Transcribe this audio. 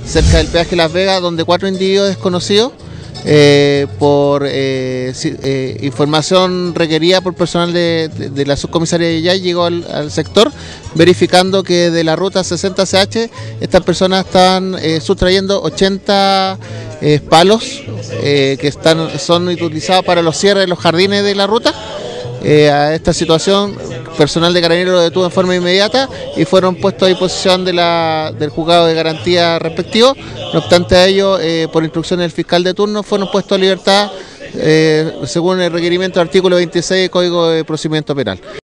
cerca del peaje Las Vegas, donde 4 individuos desconocidos, por información requerida por personal de la subcomisaría de Yay, llegó al sector, verificando que de la ruta 60CH estas personas están sustrayendo 80 palos que son utilizados para los cierres de los jardines de la ruta. A esta situación, personal de Carabineros lo detuvo en forma inmediata y fueron puestos a disposición del juzgado de garantía respectivo. No obstante a ello, por instrucciones del fiscal de turno, fueron puestos a libertad según el requerimiento del artículo 26 del Código de Procedimiento Penal.